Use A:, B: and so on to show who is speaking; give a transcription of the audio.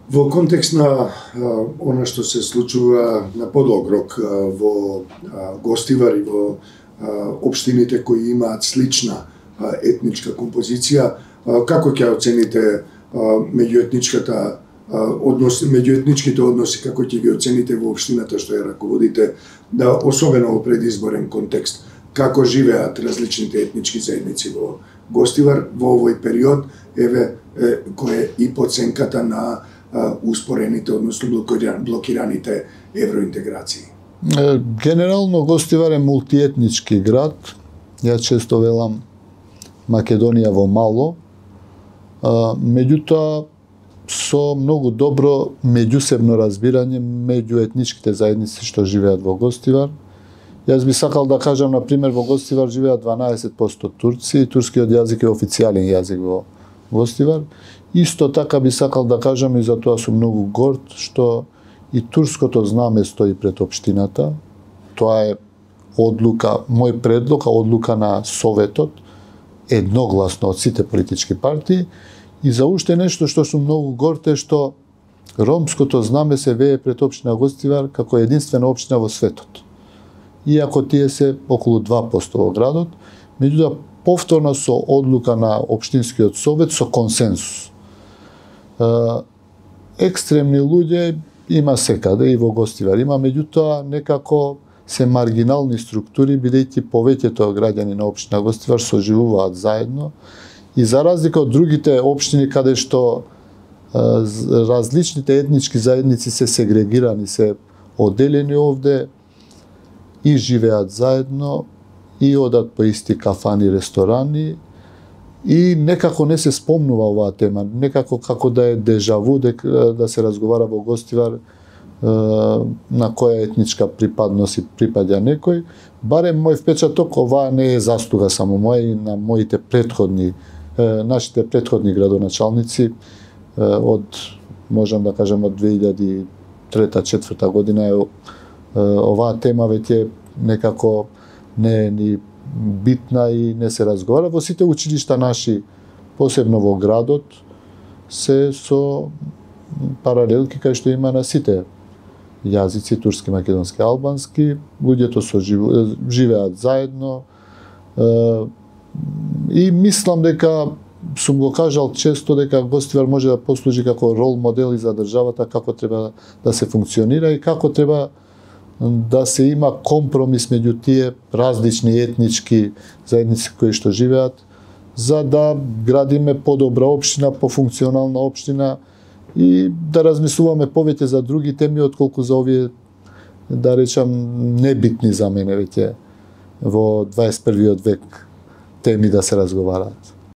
A: Во контекст на она што се случува на подлог рок во Гостивар и во општините кои имаат слична етничка композиција, како ќе оцените меѓуетничките односи, како ќе ги оцените во општината што ја раководите, да особено во предизборен контекст, како живеат различните етнички заедници во Гостивар во овој период, кој е и проценката на успорените, односно блокираните евроинтеграции?
B: Генерално Гостивар е мултиетнички град. Ја често велам Македонија во мало. Меѓутоа, со многу добро меѓусебно разбирање меѓу етничките заедници што живеат во Гостивар. Јас би сакал да кажам, на пример, во Гостивар живеат 12% турци, турскиот јазик е официјален јазик во Гостивар. Исто така би сакал да кажам, и за тоа сум многу горд, што и турското знаме стои пред општината. Тоа е одлука, мој предлог, одлука на Советот, едногласно од сите политички партии. И за уште нешто што сум многу горд е што ромското знаме се вее пред општина Гостивар како единствена општина во светот. Иако тие се околу 2% во градот, меѓутоа повторно со одлука на општинскиот совет со консенсус. Екстремни луѓе има секаде и во Гостивар има, меѓутоа некако се маргинални структури, бидејќи повеќето граѓани на општина Гостивар соживуваат заедно и за разлика од другите општини каде што различните етнички заедници се сегрегирани, се оделени овде и живеат заедно и одат по исти кафани, ресторани и некако не се спомнува оваа тема, некако како да е дежаву да се разговара во Гостивар на која етничка припадност и припаѓа некој. Барем мој впечаток, оваа не е заслуга само моја и на моите претходни, нашите претходни градоначалници од, можам да кажем, од 2003-2004 година е оваа тема веќе некако не е ни битна и не се разговара. Во сите училишта наши, посебно во градот, се со паралелки кај што има на сите јазици, турски, македонски, албански, луѓето живеат заедно и мислам дека сум го кажал често дека Гостивар може да послужи како рол модел и за државата како треба да се функционира и како треба да се има компромис меѓу тие различни етнички заедници кои што живеат, за да градиме подобра општина, пофункционална општина и да размислуваме повеќе за други теми отколку за овие, да речам, небитни за мене веќе во 21 век теми да се разговараат.